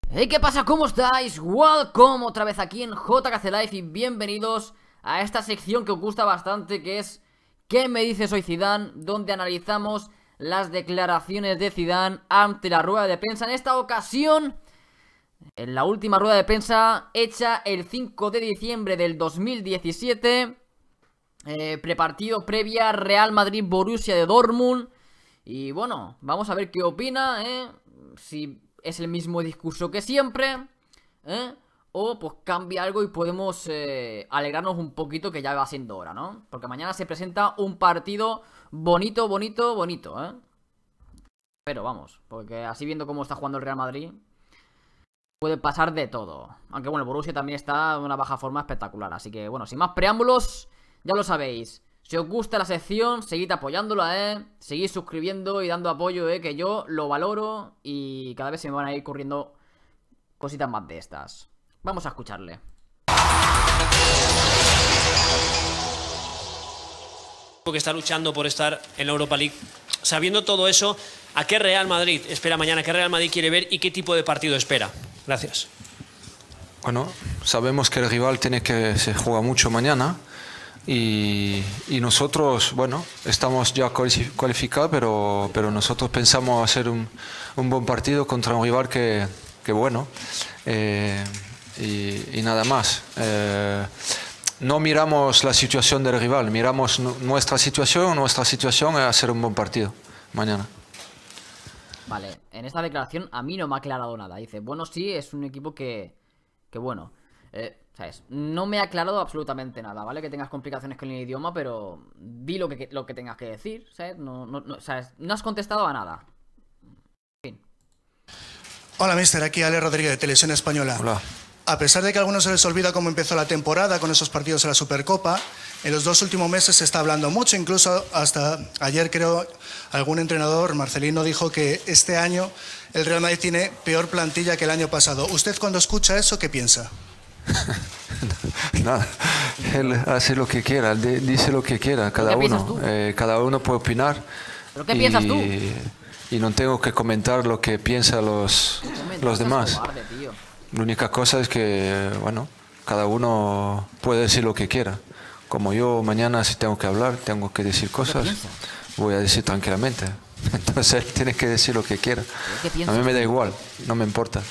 Hey, ¿qué pasa? ¿Cómo estáis? Welcome otra vez aquí en JKC Live y bienvenidos a esta sección que os gusta bastante, que es ¿Qué me dice soy Zidane?, donde analizamos las declaraciones de Zidane ante la rueda de prensa. En esta ocasión, en la última rueda de prensa hecha el 5 de diciembre del 2017, prepartido previa Real Madrid-Borussia de Dortmund. Y bueno, vamos a ver qué opina, si es el mismo discurso que siempre, o pues cambia algo y podemos alegrarnos un poquito, que ya va siendo hora, ¿no? Porque mañana se presenta un partido bonito, pero vamos, porque así viendo cómo está jugando el Real Madrid, puede pasar de todo. Aunque bueno, el Borussia también está en una baja forma espectacular. Así que bueno, sin más preámbulos, ya lo sabéis. Si os gusta la sección, seguid apoyándola, seguid suscribiendo y dando apoyo, que yo lo valoro. Y cada vez se me van a ir corriendo cositas más de estas. Vamos a escucharle. Que está luchando por estar en la Europa League. Sabiendo todo eso, ¿a qué Real Madrid espera mañana? ¿Qué Real Madrid quiere ver y qué tipo de partido espera? Gracias. Bueno, sabemos que el rival se juega mucho mañana y nosotros, bueno, estamos ya cualificados, pero nosotros pensamos hacer un buen partido contra un rival que bueno, y nada más. No miramos la situación del rival, miramos nuestra situación es hacer un buen partido mañana. Vale, en esta declaración a mí no me ha aclarado nada. Dice, bueno, sí, es un equipo que bueno, ¿sabes? No me ha aclarado absolutamente nada, ¿vale? Que tengas complicaciones con el idioma, pero di lo que tengas que decir, ¿sabes? ¿Sabes? No has contestado a nada. En fin. Hola, mister, aquí Ale Rodríguez de Televisión Española. Hola. A pesar de que a algunos se les olvida cómo empezó la temporada con esos partidos en la Supercopa, en los 2 últimos meses se está hablando mucho, incluso hasta ayer creo algún entrenador, Marcelino, dijo que este año el Real Madrid tiene peor plantilla que el año pasado. ¿Usted cuando escucha eso qué piensa? Nada, él hace lo que quiera, dice lo que quiera, cada uno puede opinar. ¿Pero qué piensas tú? Y no tengo que comentar lo que piensan los demás. Cobarde, tío. La única cosa es que, bueno, cada uno puede decir lo que quiera. Como yo mañana si tengo que hablar, tengo que decir cosas, voy a decir tranquilamente. Entonces él tiene que decir lo que quiera. A mí me da igual, no me importa.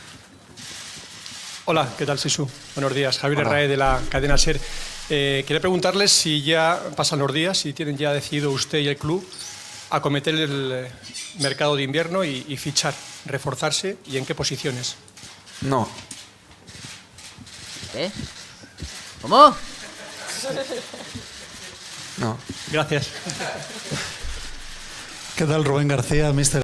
Hola, ¿qué tal, Sisu? Buenos días, Javier Hola. Herrera de la cadena SER. Quería preguntarles si ya pasan los días, si tienen ya decidido usted y el club acometer el mercado de invierno y fichar, reforzarse, y en qué posiciones. No. ¿Cómo? No. Gracias. ¿Qué tal, Rubén García, mister?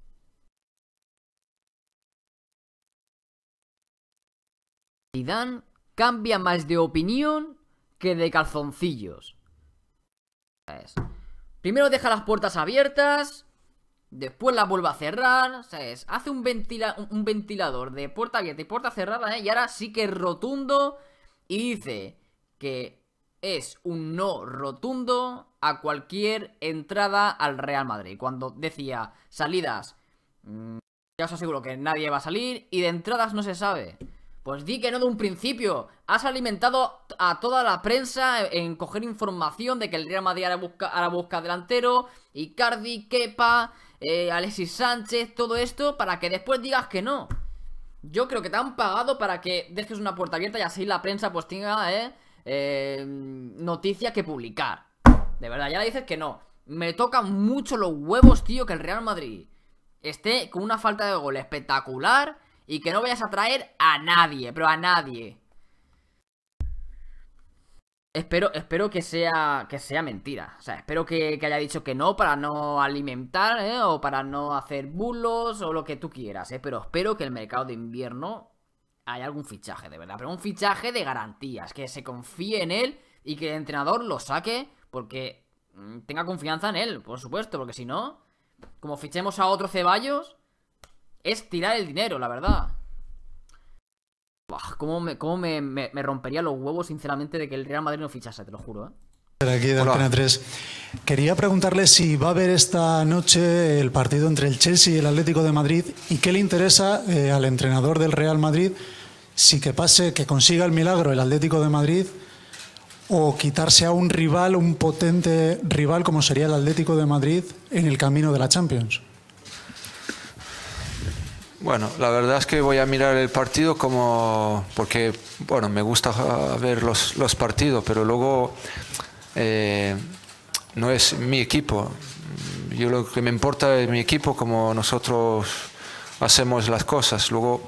Zidane cambia más de opinión que de calzoncillos. ¿Sabes? Primero deja las puertas abiertas, después las vuelve a cerrar, ¿sabes? Hace un ventilador de puerta abierta y puerta cerrada, y ahora sí que es rotundo y dice que es un no rotundo a cualquier entrada al Real Madrid. Cuando decía salidas, ya os aseguro que nadie va a salir, y de entradas no se sabe. Pues di que no de un principio. Has alimentado a toda la prensa en coger información de que el Real Madrid ahora busca delantero, Icardi, Kepa, Alexis Sánchez, todo esto, para que después digas que no. Yo creo que te han pagado para que dejes una puerta abierta y así la prensa pues tenga noticia que publicar. De verdad, ya le dices que no. Me tocan mucho los huevos, tío, que el Real Madrid esté con una falta de gol espectacular y que no vayas a traer a nadie, pero a nadie. Espero que sea mentira. O sea, espero que haya dicho que no para no alimentar, o para no hacer bulos o lo que tú quieras, pero espero que el mercado de invierno haya algún fichaje, de verdad. Pero un fichaje de garantías, que se confíe en él y que el entrenador lo saque porque tenga confianza en él, por supuesto. Porque si no, como fichemos a otro Ceballos, es tirar el dinero, la verdad. Cómo me rompería los huevos, sinceramente, de que el Real Madrid no fichase, te lo juro, Aquí de Hola. Antena 3. Quería preguntarle si va a haber esta noche el partido entre el Chelsea y el Atlético de Madrid y qué le interesa al entrenador del Real Madrid, si que pase, que consiga el milagro el Atlético de Madrid o quitarse a un rival, un potente rival como sería el Atlético de Madrid en el camino de la Champions. Bueno, la verdad es que voy a mirar el partido porque, bueno, me gusta ver los partidos, pero luego no es mi equipo. Yo lo que me importa es mi equipo, como nosotros hacemos las cosas. Luego,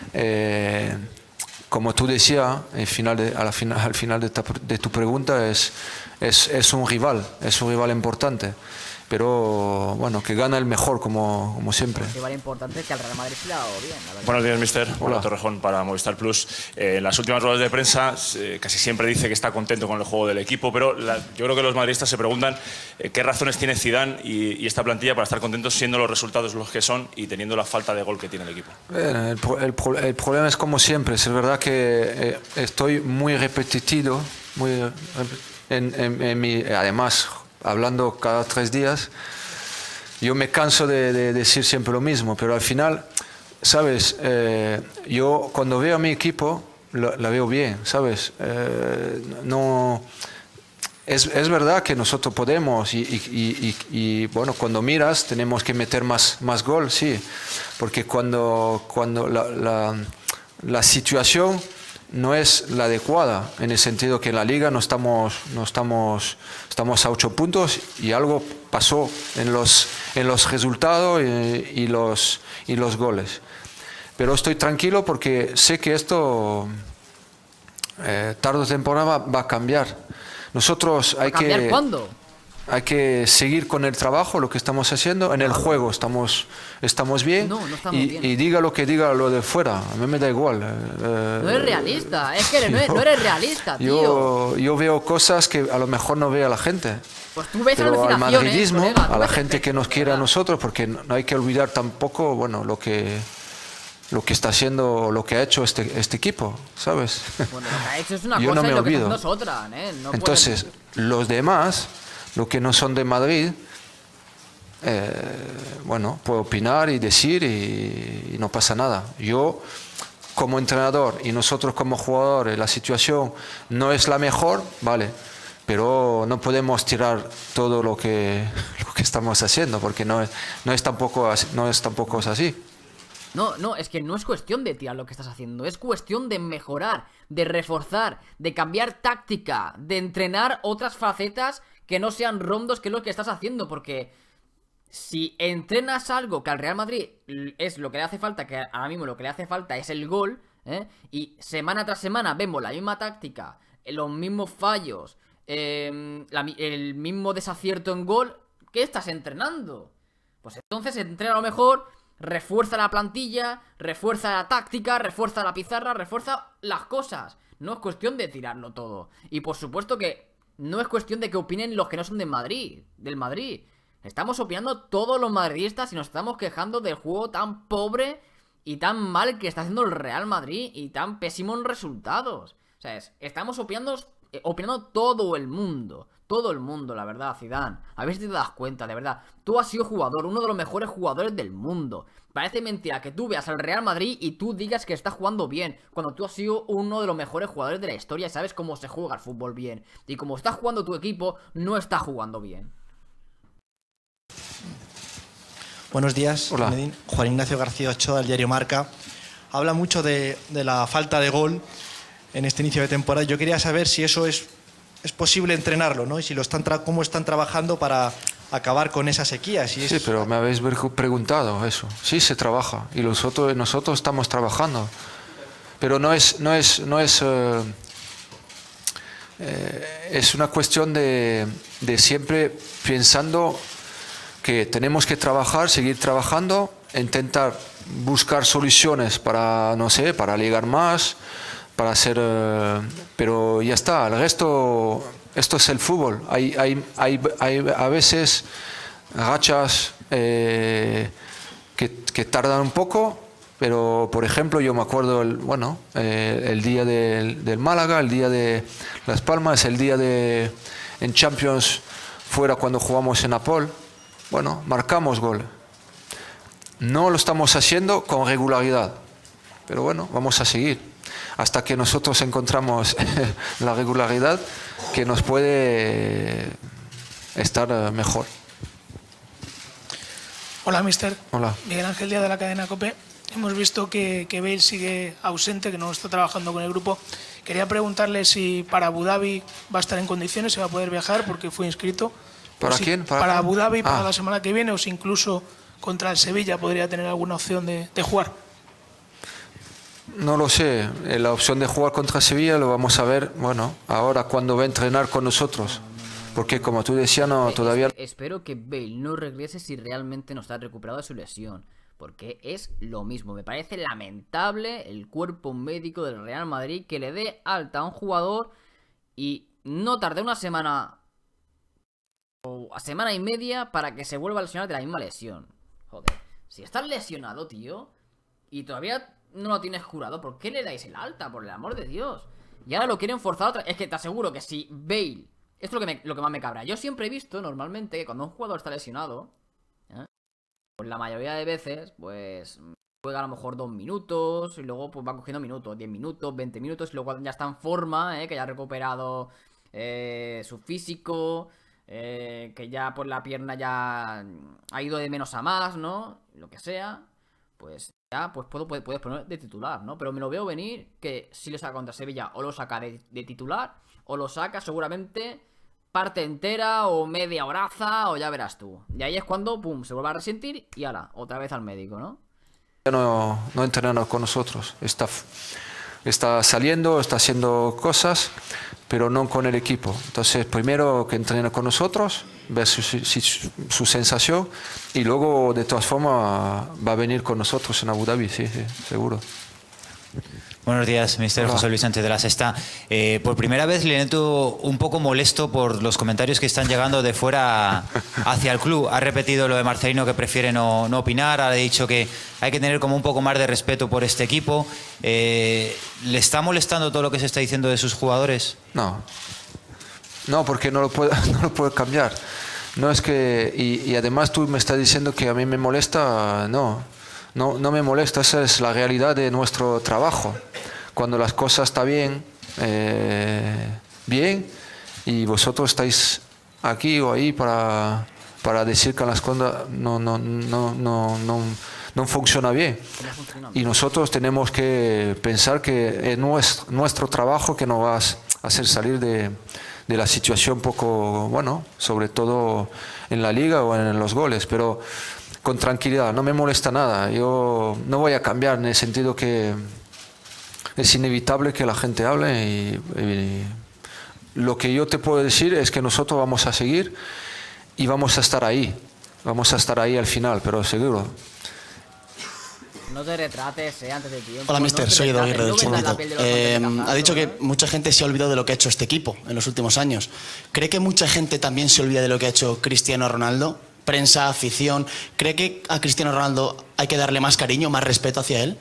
como tú decías, al final de tu pregunta, es un rival importante. Pero bueno, que gana el mejor como siempre. Un rival importante que al Real Madrid se le ha dado bien, la verdad. Buenos días, mister. Hola. Torrejón para Movistar Plus. En las últimas ruedas de prensa casi siempre dice que está contento con el juego del equipo, pero yo creo que los madridistas se preguntan qué razones tiene Zidane y esta plantilla para estar contentos siendo los resultados los que son y teniendo la falta de gol que tiene el equipo. El problema es como siempre. Es verdad que estoy muy repetitivo, además, hablando cada 3 días, yo me canso de decir siempre lo mismo, pero al final, ¿sabes? Yo cuando veo a mi equipo, la veo bien, ¿sabes? No, es verdad que nosotros podemos y bueno, cuando miras tenemos que meter más gol, sí, porque cuando la situación no es la adecuada, en el sentido que en la liga estamos a 8 puntos y algo pasó en los resultados y los goles. Pero estoy tranquilo porque sé que esto tarde o temprano va a cambiar. Nosotros hay ¿Cambiar que... cuándo? Hay que seguir con el trabajo, lo que estamos haciendo. En el juego estamos bien. No estamos bien. Y diga lo que diga lo de fuera. A mí me da igual. No eres realista, es que no eres realista, tío. Yo veo cosas que a lo mejor no ve a la gente. Pues tú ves Pero al alucinaciones, madridismo, colega, tú a la ves gente que nos quiere a nosotros, porque no hay que olvidar tampoco, bueno, lo que está haciendo, lo que ha hecho este equipo, ¿sabes? Bueno, lo que ha hecho es una Yo cosa no y me lo que está olvido. haciendo es otra, ¿eh? No Entonces, pueden- los demás, los que no son de Madrid, bueno, puedo opinar y decir y no pasa nada. Yo, como entrenador y nosotros como jugadores, la situación no es la mejor, vale, pero no podemos tirar todo lo que estamos haciendo, porque no es tampoco así. No, es que no es cuestión de tirar lo que estás haciendo, es cuestión de mejorar, de reforzar, de cambiar táctica, de entrenar otras facetas que no sean rondos, que es lo que estás haciendo, porque si entrenas algo que al Real Madrid es lo que le hace falta, que ahora mismo lo que le hace falta es el gol, y semana tras semana vemos la misma táctica, los mismos fallos, el mismo desacierto en gol, ¿qué estás entrenando? Pues entonces entrena a lo mejor, refuerza la plantilla, refuerza la táctica, refuerza la pizarra, refuerza las cosas. No es cuestión de tirarlo todo. Y por supuesto que no es cuestión de que opinen los que no son del Madrid. Estamos opinando todos los madridistas y nos estamos quejando del juego tan pobre y tan mal que está haciendo el Real Madrid y tan pésimo en resultados. O sea, estamos opinando todo el mundo. Todo el mundo, la verdad, Zidane. A ver si te das cuenta, de verdad. Tú has sido jugador, uno de los mejores jugadores del mundo. Parece mentira que tú veas al Real Madrid y tú digas que está jugando bien, cuando tú has sido uno de los mejores jugadores de la historia y sabes cómo se juega el fútbol bien. Y como está jugando tu equipo, no está jugando bien. Buenos días, Hola. Medín. Juan Ignacio García Ochoa, del diario Marca. Habla mucho de la falta de gol en este inicio de temporada. Yo quería saber si eso es posible entrenarlo, ¿no? Y si cómo están trabajando para acabar con esa sequía. Si Sí, pero me habéis preguntado eso. Sí, se trabaja y nosotros estamos trabajando, pero es una cuestión de siempre pensando que tenemos que trabajar, seguir trabajando, intentar buscar soluciones para, no sé, para ligar más, para hacer, pero ya está. El resto, esto es el fútbol. Hay a veces rachas que tardan un poco, pero por ejemplo yo me acuerdo el día del Málaga, el día de Las Palmas, el día de en Champions fuera cuando jugamos en Napoli, bueno, marcamos gol. No lo estamos haciendo con regularidad, pero bueno, vamos a seguir hasta que nosotros encontramos la regularidad que nos puede estar mejor. Hola, mister. Hola. Miguel Ángel Díaz de la cadena COPE. Hemos visto que Bale sigue ausente, que no está trabajando con el grupo. Quería preguntarle si para Abu Dhabi va a estar en condiciones, si va a poder viajar porque fue inscrito. ¿Para quién? Para Abu Dhabi, para la semana que viene, o si incluso contra el Sevilla podría tener alguna opción de jugar. No lo sé. La opción de jugar contra Sevilla lo vamos a ver, bueno, ahora cuando va a entrenar con nosotros. Porque como tú decías, no, todavía... Espero que Bale no regrese si realmente no está recuperado de su lesión. Porque es lo mismo. Me parece lamentable el cuerpo médico del Real Madrid que le dé alta a un jugador y no tarde una semana o a semana y media para que se vuelva a lesionar de la misma lesión. Joder, si estás lesionado, tío, y todavía no lo tienes curado, ¿por qué le dais el alta? Por el amor de Dios. Y ahora lo quieren forzar otra... Es que te aseguro que si Bale... Esto es lo que más me cabra. Yo siempre he visto, normalmente, que cuando un jugador está lesionado, pues la mayoría de veces, pues juega a lo mejor 2 minutos y luego pues va cogiendo minutos, 10 minutos, 20 minutos y luego ya está en forma, que ya ha recuperado su físico, que ya pues la pierna ya ha ido de menos a más, ¿no? Lo que sea, pues ya pues puedes poner de titular, ¿no? Pero me lo veo venir que si lo saca contra Sevilla o lo saca de titular o lo saca seguramente parte entera o media horaza o ya verás tú. Y ahí es cuando, pum, se vuelve a resentir y ala, otra vez al médico, ¿no? No entrena con nosotros. Está saliendo, está haciendo cosas, pero no con el equipo. Entonces, primero que entrene con nosotros, ver su sensación y luego, de todas formas, va a venir con nosotros en Abu Dhabi, sí, seguro. Buenos días, mister José Luis Sánchez de La Sexta. Por primera vez le noto un poco molesto por los comentarios que están llegando de fuera hacia el club. Ha repetido lo de Marcelino, que prefiere no opinar. Ha dicho que hay que tener como un poco más de respeto por este equipo. ¿Le está molestando todo lo que se está diciendo de sus jugadores? No, porque no lo puedo cambiar. No es que... Y además tú me estás diciendo que a mí me molesta. No me molesta, esa es la realidad de nuestro trabajo. Cuando las cosas están bien, y vosotros estáis aquí o ahí para decir que las cosas no funciona bien. Y nosotros tenemos que pensar que es nuestro trabajo que nos va a hacer salir de la situación un poco, bueno, sobre todo en la liga o en los goles, pero con tranquilidad, no me molesta nada. Yo no voy a cambiar en el sentido que es inevitable que la gente hable y lo que yo te puedo decir es que nosotros vamos a seguir y vamos a estar ahí al final, pero seguro. No te retrates antes de tiempo. Hola, mister, soy Edo Aguirre del Chiringuito. Ha dicho que mucha gente se ha olvidado de lo que ha hecho este equipo en los últimos años. ¿Cree que mucha gente también se olvida de lo que ha hecho Cristiano Ronaldo? Prensa, afición, ¿cree que a Cristiano Ronaldo hay que darle más cariño, más respeto hacia él?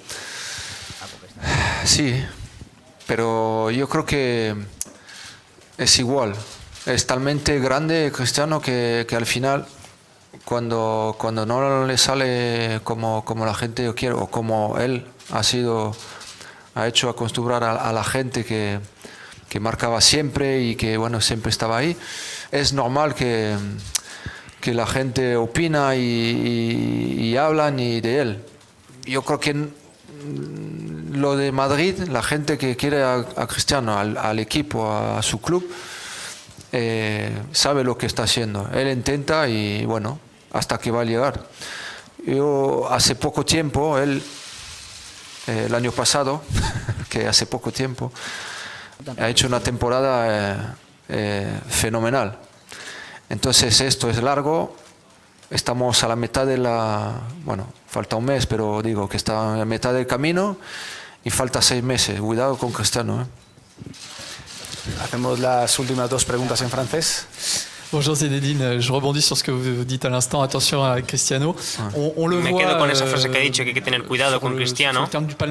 Sí, pero yo creo que es igual. Es talmente grande Cristiano que al final, cuando no le sale como la gente quiere o como él ha hecho acostumbrar a la gente que marcaba siempre y que bueno siempre estaba ahí, es normal que la gente opina y hablan de él. Yo creo que lo de Madrid, la gente que quiere a Cristiano, al equipo, a su club, sabe lo que está haciendo. Él intenta y bueno, hasta que va a llegar. Yo hace poco tiempo, el año pasado, que hace poco tiempo, ha hecho una temporada fenomenal. Entonces esto es largo, estamos a la mitad de bueno, falta un mes, pero digo que está a la mitad del camino y falta 6 meses. Cuidado con Cristiano. Hacemos las últimas 2 preguntas en francés. Bonjour Zinedine, je rebondis sur ce que vous dites à l'instant, attention a Cristiano. On le Me voit, quedo con esa frase que ha dicho, que hay que tener cuidado con Cristiano.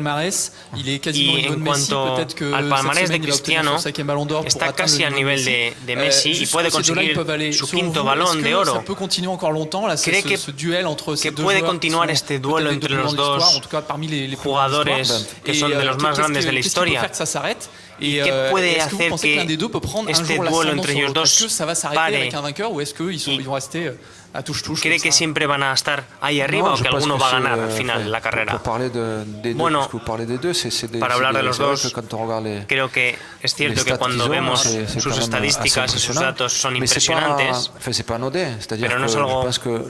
Y en cuanto al palmarés de Cristiano, está casi al nivel de Messi y puede conseguir su quinto balón de oro. ¿Cree que puede continuar este duelo entre los dos jugadores que son de los más grandes de la historia? ¿Y qué puede hacer que este duelo entre ellos dos pare? ¿Cree que siempre van a estar ahí arriba o que alguno va a ganar al final la carrera? Bueno, para hablar de los dos, creo que es cierto que cuando vemos sus estadísticas y sus datos son impresionantes, pero no es algo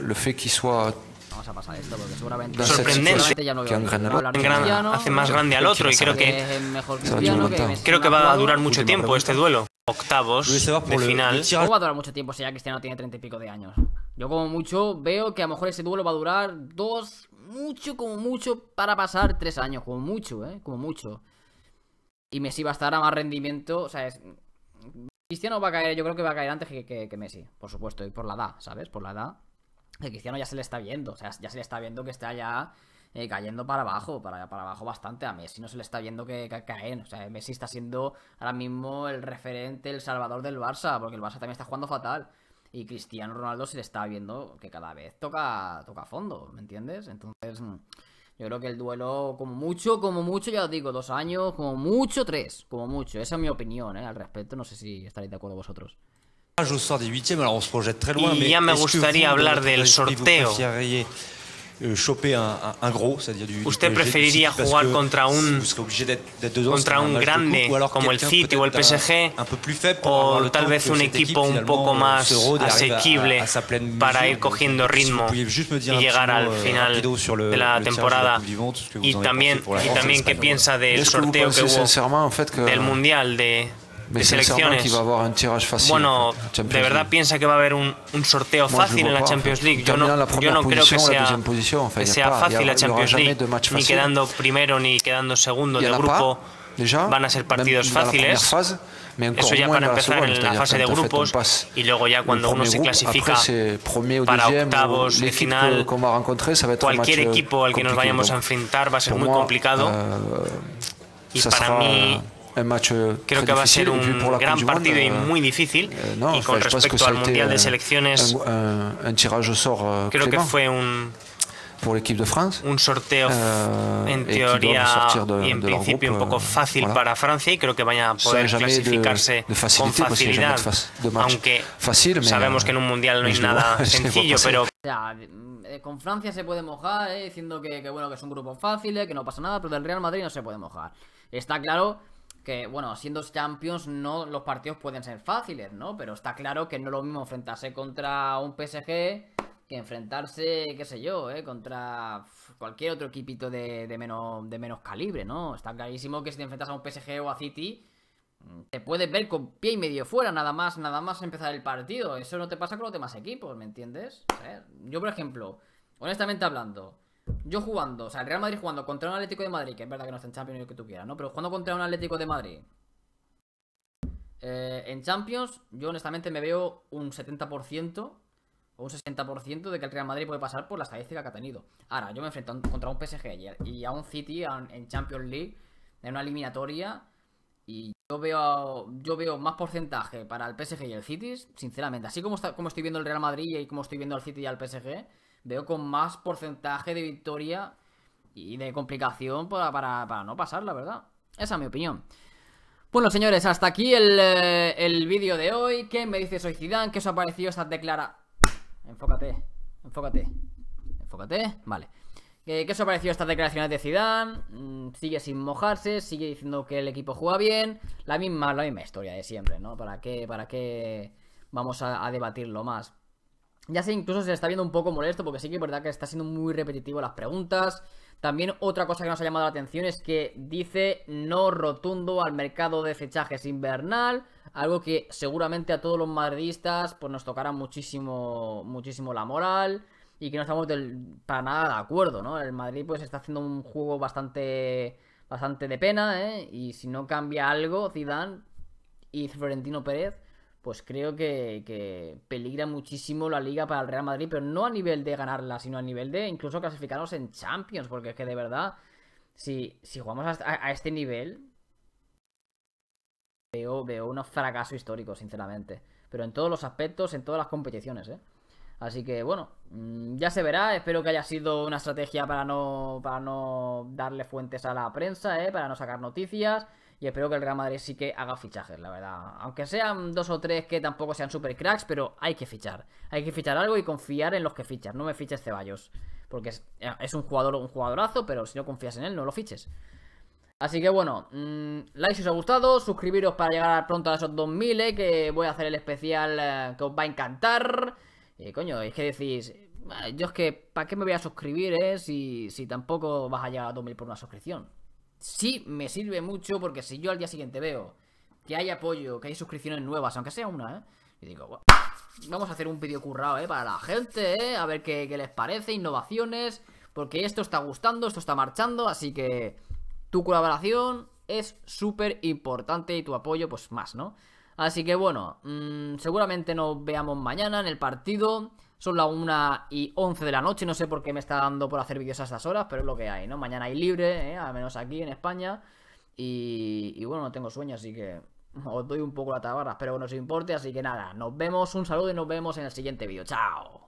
sorprendente. Hace más grande al otro y creo que va a durar mucho tiempo este duelo. Octavos de final. ¿Cómo va a durar mucho tiempo si ya Cristiano tiene 30 y pico de años? Yo como mucho veo que a lo mejor ese duelo va a durar 2, como mucho, para pasar 3 años, como mucho, como mucho. Y Messi va a estar a más rendimiento, o sea, Cristiano va a caer, yo creo que va a caer antes que Messi, por supuesto, y por la edad, ¿sabes? Por la edad. El Cristiano ya se le está viendo, o sea, ya se le está viendo que está ya cayendo para abajo bastante. A Messi no se le está viendo que caen, o sea, Messi está siendo ahora mismo el referente, el salvador del Barça, porque el Barça también está jugando fatal. Y Cristiano Ronaldo se le está viendo que cada vez toca fondo, ¿me entiendes? Entonces, yo creo que el duelo, como mucho, ya os digo, 2 años, como mucho 3, como mucho. Esa es mi opinión, al respecto, no sé si estaréis de acuerdo vosotros. Y ya me gustaría hablar del sorteo. ¿Usted preferiría jugar contra un grande como el City o el PSG o tal vez un equipo un poco más asequible para ir cogiendo ritmo y llegar al final de la temporada? Y también qué piensa del sorteo que hubo del Mundial de selecciones. Bueno, ¿de verdad piensa que va a haber un sorteo fácil en la Champions League? Yo no creo que sea fácil la Champions League, ni quedando primero ni quedando segundo del grupo van a ser partidos fáciles. Eso ya para empezar en la fase de grupos, y luego ya cuando uno se clasifica para octavos de final, cualquier equipo al que nos vayamos a enfrentar va a ser muy complicado. Y para mí creo que va a ser un gran partido y muy difícil. Y con respecto al Mundial de Selecciones, creo que fue un sorteo en teoría y en principio un poco fácil para Francia, y creo que vaya a poder clasificarse con facilidad, aunque sabemos que en un Mundial no hay nada sencillo, pero... O sea, con Francia se puede mojar, diciendo que bueno, que es un grupo fácil, que no pasa nada, pero del Real Madrid no se puede mojar. Está claro que, bueno, siendo Champions, no los partidos pueden ser fáciles, ¿no? Pero está claro que no es lo mismo enfrentarse contra un PSG que enfrentarse, qué sé yo, contra cualquier otro equipito de menos calibre, ¿no? Está clarísimo que si te enfrentas a un PSG o a City, te puedes ver con pie y medio fuera, nada más empezar el partido. Eso no te pasa con los demás equipos, ¿me entiendes? O sea, yo, por ejemplo, honestamente hablando, yo jugando, o sea, el Real Madrid jugando contra un Atlético de Madrid, que es verdad que no está en Champions ni lo que tú quieras, ¿no? Pero jugando contra un Atlético de Madrid en Champions, yo honestamente me veo un 70% o un 60% de que el Real Madrid puede pasar por la estadística que ha tenido. Ahora, yo me enfrento contra un PSG y a un City en Champions League, en una eliminatoria, y yo veo más porcentaje para el PSG y el City, sinceramente. Así como estoy viendo el Real Madrid y como estoy viendo al City y al PSG, veo con más porcentaje de victoria y de complicación para no pasar, la verdad. Esa es mi opinión. Bueno, señores, hasta aquí el vídeo de hoy. ¿Qué me dice Soy Zidane? ¿Qué os ha parecido estas declaraciones? Enfócate. Vale. ¿Qué os ha parecido estas declaraciones de Zidane? Sigue sin mojarse, sigue diciendo que el equipo juega bien. La misma historia de siempre, ¿no? ¿Para qué vamos a debatirlo más? Ya sé, incluso se le está viendo un poco molesto, porque sí que es verdad que está siendo muy repetitivo las preguntas. También otra cosa que nos ha llamado la atención es que dice no rotundo al mercado de fichajes invernal, algo que seguramente a todos los madridistas pues nos tocará muchísimo la moral, y que no estamos para nada de acuerdo, ¿no? El Madrid pues está haciendo un juego bastante de pena, y si no cambia algo Zidane y Florentino Pérez, pues creo que peligra muchísimo la Liga para el Real Madrid, pero no a nivel de ganarla, sino a nivel de incluso clasificarnos en Champions, porque es que de verdad, si jugamos a este nivel, veo unos fracasos históricos, sinceramente. Pero en todos los aspectos, en todas las competiciones, ¿eh? Así que bueno, ya se verá. Espero que haya sido una estrategia para no darle fuentes a la prensa, para no sacar noticias. Y espero que el Real Madrid sí que haga fichajes, la verdad. Aunque sean 2 o 3 que tampoco sean super cracks, pero hay que fichar. Hay que fichar algo y confiar en los que fichas. No me fiches Ceballos, porque es un jugadorazo, pero si no confías en él, no lo fiches. Así que bueno, like si os ha gustado, suscribiros para llegar pronto a esos 2000, que voy a hacer el especial que os va a encantar. Y coño, es que decís, yo es que, ¿para qué me voy a suscribir, si tampoco vas a llegar a 2000 por una suscripción? Sí, me sirve mucho porque si yo al día siguiente veo que hay apoyo, que hay suscripciones nuevas, aunque sea una, y digo, bueno, vamos a hacer un vídeo currado, para la gente, a ver qué les parece, innovaciones, porque esto está gustando, esto está marchando, así que tu colaboración es súper importante y tu apoyo pues más, ¿no? Así que bueno, seguramente nos veamos mañana en el partido. Son las 1:11 de la noche, no sé por qué me está dando por hacer vídeos a estas horas, pero es lo que hay, ¿no? Mañana hay libre, al menos aquí en España. Y bueno, no tengo sueño, así que os doy un poco la tabarra, espero que no os importe. Así que nada, nos vemos, un saludo y nos vemos en el siguiente vídeo. ¡Chao!